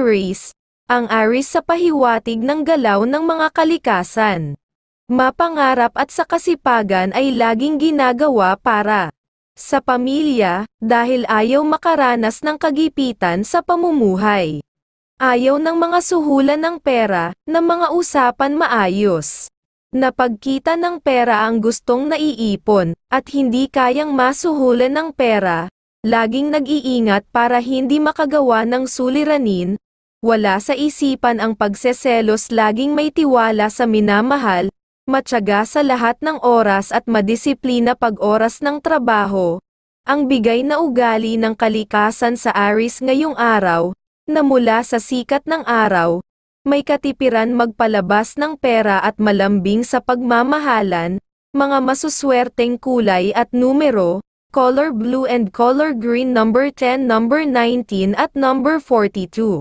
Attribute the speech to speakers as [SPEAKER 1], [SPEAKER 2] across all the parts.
[SPEAKER 1] Aries. Ang Aries sa pahiwatig ng galaw ng mga kalikasan. Mapangarap at sa kasipagan ay laging ginagawa para sa pamilya, dahil ayaw makaranas ng kagipitan sa pamumuhay. Ayaw ng mga suhulan ng pera, na mga usapan maayos. Napagkita ng pera ang gustong naiipon, at hindi kayang masuhulan ng pera, laging nag-iingat para hindi makagawa ng suliranin. Wala sa isipan ang pagseselos, laging may tiwala sa minamahal, matyaga sa lahat ng oras at madisiplina pag oras ng trabaho. Ang bigay na ugali ng kalikasan sa Aries ngayong araw, na mula sa sikat ng araw, may katipiran magpalabas ng pera at malambing sa pagmamahalan, mga masuswerteng kulay at numero, color blue and color green, number 10, number 19 at number 42.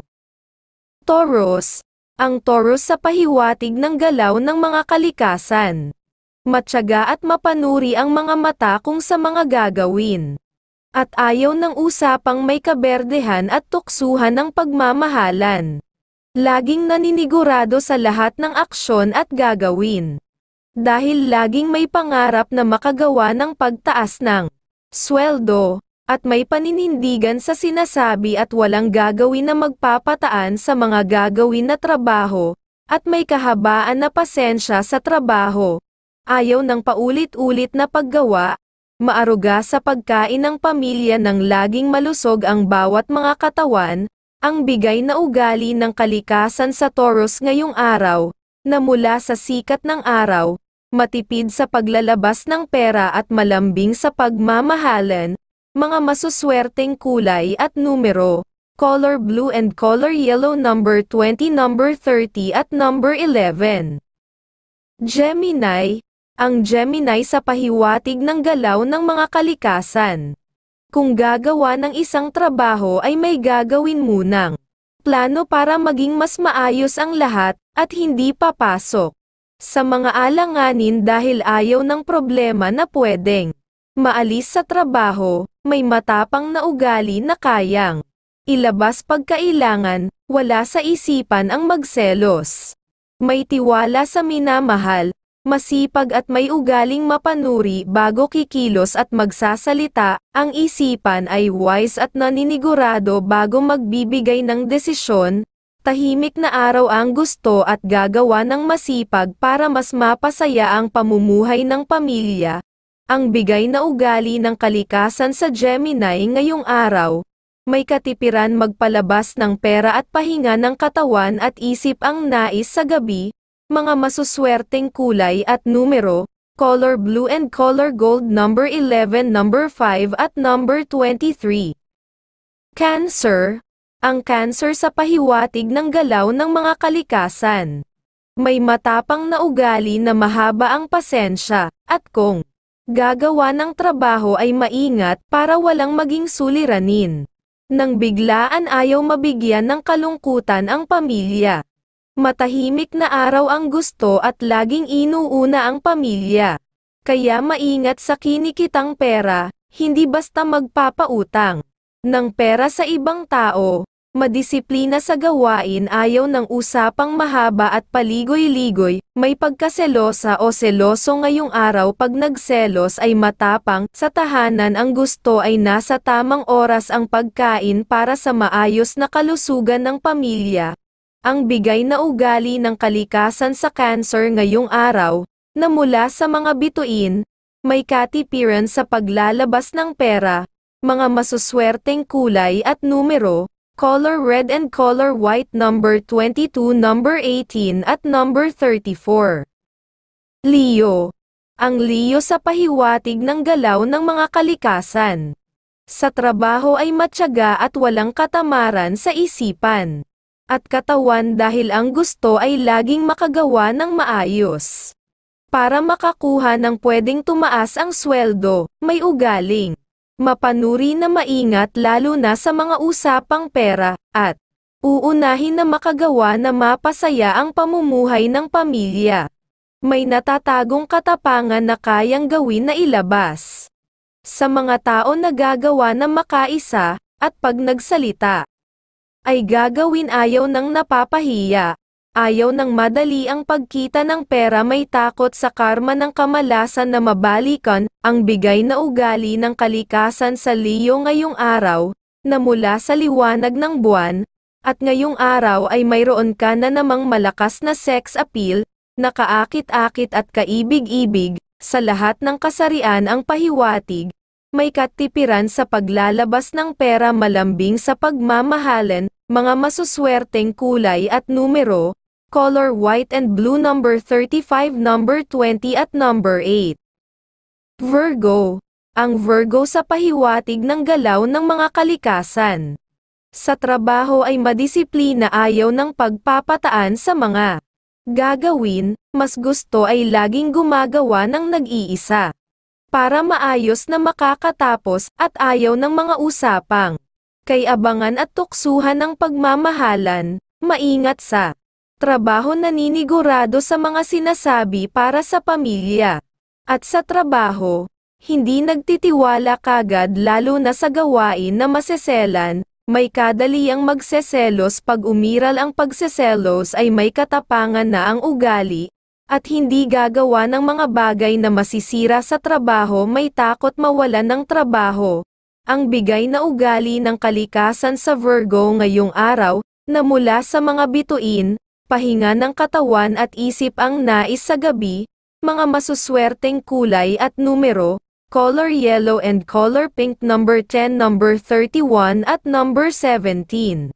[SPEAKER 1] Taurus. Ang Taurus sa pahiwatig ng galaw ng mga kalikasan. Matyaga at mapanuri ang mga mata kung sa mga gagawin. At ayaw ng usapang may kaberdehan at tuksuhan ng pagmamahalan. Laging naninigurado sa lahat ng aksyon at gagawin. Dahil laging may pangarap na makagawa ng pagtaas ng sweldo, at may paninindigan sa sinasabi at walang gagawin na magpapataan sa mga gagawin na trabaho, at may kahabaan na pasensya sa trabaho. Ayaw ng paulit-ulit na paggawa, maaruga sa pagkain ng pamilya nang laging malusog ang bawat mga katawan, ang bigay na ugali ng kalikasan sa Taurus ngayong araw, na mula sa sikat ng araw, matipid sa paglalabas ng pera at malambing sa pagmamahalan, mga masuswerteng kulay at numero, color blue and color yellow, number 20, number 30 at number 11. Gemini. Ang Gemini sa pahiwatig ng galaw ng mga kalikasan. Kung gagawa ng isang trabaho ay may gagawin munang plano para maging mas maayos ang lahat, at hindi papasok sa mga alanganin dahil ayaw ng problema na pwedeng maalis sa trabaho. May matapang na ugali na kayang ilabas pagkailangan, wala sa isipan ang magselos. May tiwala sa minamahal, masipag at may ugaling mapanuri bago kikilos at magsasalita, ang isipan ay wise at naninigurado bago magbibigay ng desisyon, tahimik na araw ang gusto at gagawa ng masipag para mas mapasaya ang pamumuhay ng pamilya. Ang bigay na ugali ng kalikasan sa Gemini ngayong araw, may katipiran magpalabas ng pera at pahinga ng katawan at isip ang nais sa gabi, mga masuswerteng kulay at numero, color blue and color gold, number 11, number 5 at number 23. Cancer. Ang Cancer sa pahiwatig ng galaw ng mga kalikasan. May matapang na ugali na mahaba ang pasensya, at kung gagawa ng trabaho ay maingat para walang maging suliranin. Nang biglaan ayaw mabigyan ng kalungkutan ang pamilya. Matahimik na araw ang gusto at laging inuuna ang pamilya. Kaya maingat sa kinikitang pera, hindi basta magpapautang ng pera sa ibang tao. Madisiplina sa gawain, ayaw ng usapang mahaba at paligoy-ligoy, may pagkaselosa o seloso ngayong araw. Pag nagselos ay matapang, sa tahanan ang gusto ay nasa tamang oras ang pagkain para sa maayos na kalusugan ng pamilya. Ang bigay na ugali ng kalikasan sa Cancer ngayong araw, na mula sa mga bituin, may katipiran sa paglalabas ng pera, mga masuswerteng kulay at numero, color red and color white, number 22, number 18 at number 34. Leo. Ang Leo sa pahiwatig ng galaw ng mga kalikasan. Sa trabaho ay matyaga at walang katamaran sa isipan at katawan dahil ang gusto ay laging makagawa ng maayos. Para makakuha ng pwedeng tumaas ang sweldo, may ugaling mapanuri na maingat lalo na sa mga usapang pera, at uunahin na makagawa na mapasaya ang pamumuhay ng pamilya. May natatagong katapangan na kayang gawin na ilabas sa mga tao na gagawa na makaisa, at pag nagsalita ay gagawin ayaw ng napapahiya. Ayaw ng madali ang pagkita ng pera, may takot sa karma ng kamalasan na mabalikan, ang bigay na ugali ng kalikasan sa Leo ngayong araw, na mula sa liwanag ng buwan, at ngayong araw ay mayroon ka na namang malakas na sex appeal, na kaakit-akit at kaibig-ibig, sa lahat ng kasarian ang pahiwatig, may katipiran sa paglalabas ng pera, malambing sa pagmamahalan, mga masuswerteng kulay at numero, color white and blue, number 35, number 20 at number 8. Virgo. Ang Virgo sa pahiwatig ng galaw ng mga kalikasan. Sa trabaho ay madisiplina, ayaw ng pagpapataan sa mga gagawin, mas gusto ay laging gumagawa ng nag-iisa. Para maayos na makakatapos, at ayaw ng mga usapang kay abangan at tuksuhan ng pagmamahalan, maingat sa trabaho, naninigurado sa mga sinasabi para sa pamilya. At sa trabaho, hindi nagtitiwala kagad lalo na sa gawain na maseselan, may kadaliang magseselos, pag umiral ang pagseselos ay may katapangan na ang ugali, at hindi gagawa ng mga bagay na masisira sa trabaho, may takot mawalan ng trabaho. Ang bigay na ugali ng kalikasan sa Virgo ngayong araw, na mula sa mga bituin, pahinga ng katawan at isip ang nais sa gabi, mga masuswerteng kulay at numero, color yellow and color pink, number 10, number 31 at number 17.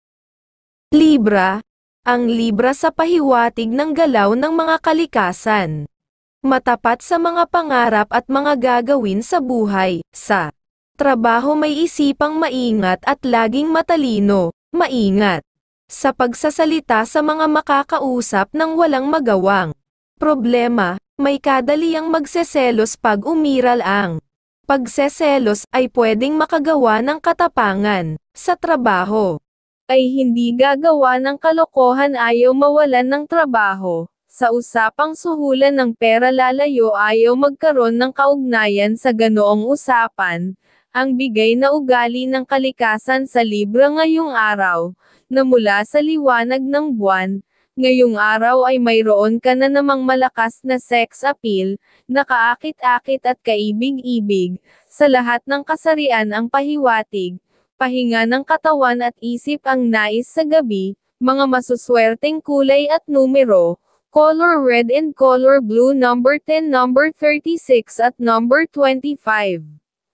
[SPEAKER 1] Libra. Ang Libra sa pahiwatig ng galaw ng mga kalikasan. Matapat sa mga pangarap at mga gagawin sa buhay, sa trabaho may isipang maingat at laging matalino, maingat sa pagsasalita sa mga makakausap ng walang magawang problema, may kadaliang magseselos pag umiral ang pagseselos ay pwedeng makagawa ng katapangan sa trabaho. Ay hindi gagawa ng kalokohan, ayaw mawalan ng trabaho. Sa usapang suhulan ng pera lalayo, ayaw magkaroon ng kaugnayan sa ganoong usapan. Ang bigay na ugali ng kalikasan sa Libra ngayong araw, na mula sa liwanag ng buwan, ngayong araw ay mayroon ka na namang malakas na sex appeal, na kaakit-akit at kaibig-ibig, sa lahat ng kasarian ang pahiwatig, pahinga ng katawan at isip ang nais sa gabi, mga masuswerteng kulay at numero, color red and color blue, number 10, number 36 at number 25.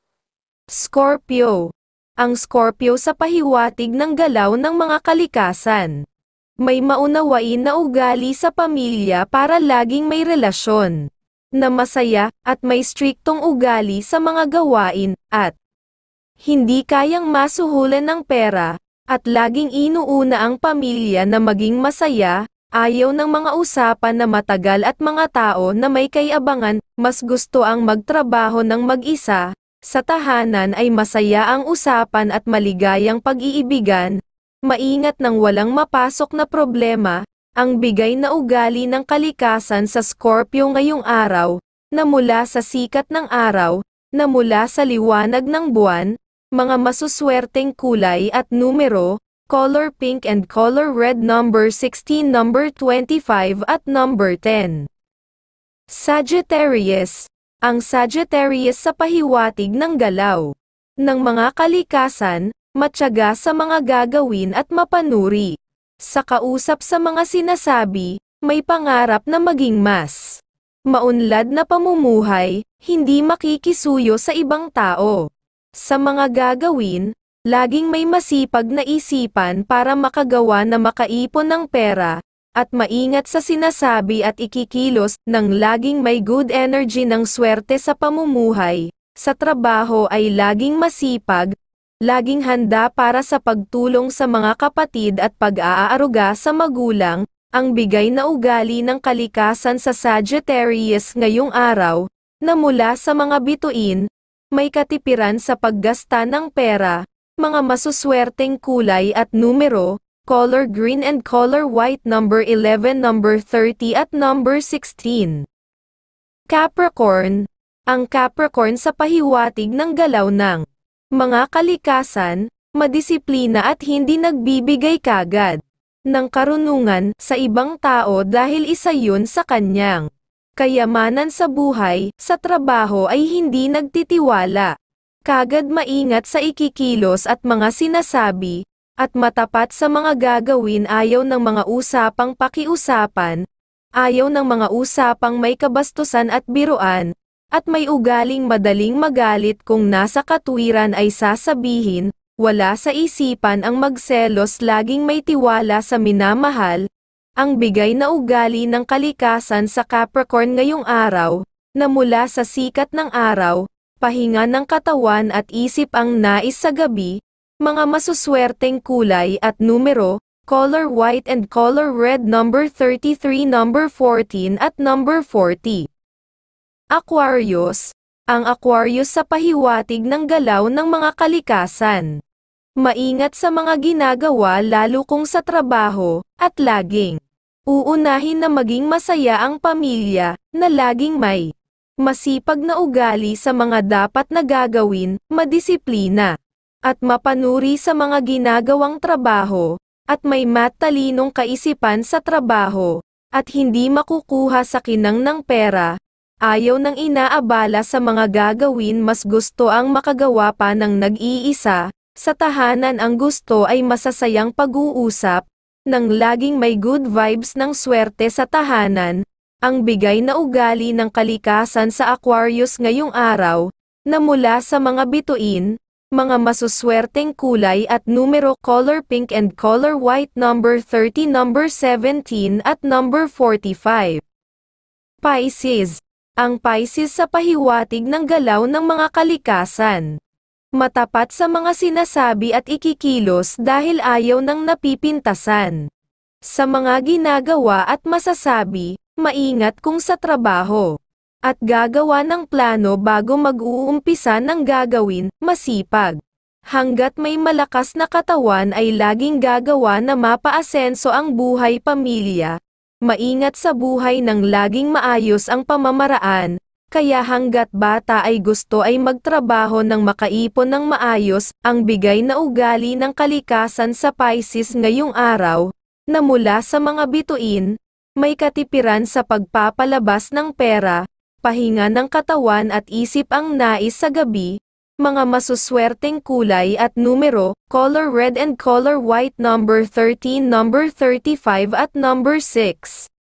[SPEAKER 1] Scorpio. Ang Scorpio sa pahiwatig ng galaw ng mga kalikasan. May maunawain na ugali sa pamilya para laging may relasyon na masaya, at may striktong ugali sa mga gawain, at hindi kayang masuhulan ng pera, at laging inuuna ang pamilya na maging masaya, ayaw ng mga usapan na matagal at mga tao na may kayabangan, mas gusto ang magtrabaho ng mag-isa. Sa tahanan ay masaya ang usapan at maligayang pag-iibigan, maingat nang walang mapasok na problema, ang bigay na ugali ng kalikasan sa Scorpio ngayong araw, na mula sa sikat ng araw, na mula sa liwanag ng buwan, mga masuswerteng kulay at numero, color pink and color red, number 16, number 25 at number 10. Sagittarius. Ang Sagittarius sa pahiwatig ng galaw ng mga kalikasan, matyaga sa mga gagawin at mapanuri. Sa kausap sa mga sinasabi, may pangarap na maging mas maunlad na pamumuhay, hindi makikisuyo sa ibang tao. Sa mga gagawin, laging may masipag na isipan para makagawa na makaipon ng pera, at maingat sa sinasabi at ikikilos, nang laging may good energy ng swerte sa pamumuhay. Sa trabaho ay laging masipag, laging handa para sa pagtulong sa mga kapatid at pag-aaruga sa magulang. Ang bigay na ugali ng kalikasan sa Sagittarius ngayong araw, na mula sa mga bituin, may katipiran sa paggasta ng pera, mga masuswerteng kulay at numero, color green and color white, number 11, number 30 at number 16. Capricorn. Ang Capricorn sa pahiwatig ng galaw ng mga kalikasan, madisiplina at hindi nagbibigay kagad ng karunungan sa ibang tao dahil isa yun sa kanyang kayamanan sa buhay. Sa trabaho ay hindi nagtitiwala kagad, maingat sa ikikilos at mga sinasabi, at matapat sa mga gagawin. Ayaw ng mga usapang pakiusapan, ayaw ng mga usapang may kabastusan at biruan, at may ugaling madaling magalit. Kung nasa katuwiran ay sasabihin, wala sa isipan ang magselos. Laging may tiwala sa minamahal, ang bigay na ugali ng kalikasan sa Capricorn ngayong araw, na mula sa sikat ng araw, pahinga ng katawan at isip ang nais sa gabi. Mga masuswerteng kulay at numero, color white and color red, number 33, number 14 at number 40. Aquarius. Ang Aquarius sa pahiwatig ng galaw ng mga kalikasan. Maingat sa mga ginagawa lalo kung sa trabaho, at laging uunahin na maging masaya ang pamilya, na laging may masipag na ugali sa mga dapat na gagawin, madisiplina, at mapanuri sa mga ginagawang trabaho, at may matalinong kaisipan sa trabaho, at hindi makukuha sa kinang ng pera. Ayaw ng inaabala sa mga gagawin, mas gusto ang makagawa pa ng nag-iisa. Sa tahanan ang gusto ay masasayang pag-uusap, nang laging may good vibes ng swerte sa tahanan. Ang bigay na ugali ng kalikasan sa Aquarius ngayong araw, na mula sa mga bituin, mga masuswerteng kulay at numero, color pink and color white, number 30, number 17 at number 45. Pisces. Ang Pisces sa pahiwatig ng galaw ng mga kalikasan. Matapat sa mga sinasabi at ikikilos dahil ayaw ng napipintasan. Sa mga ginagawa at masasabi, maingat kung sa trabaho. At gagawa ng plano bago mag-uumpisa ng gagawin, masipag. Hanggat may malakas na katawan ay laging gagawa na mapaasenso ang buhay pamilya. Maingat sa buhay ng laging maayos ang pamamaraan, kaya hanggat bata ay gusto ay magtrabaho ng makaipon ng maayos. Ang bigay na ugali ng kalikasan sa Pisces ngayong araw, na mula sa mga bituin, may katipiran sa pagpapalabas ng pera, pahinga ng katawan at isip ang nais sa gabi. Mga masuswerteng kulay at numero, color red and color white, number 13, number 35 at number 6.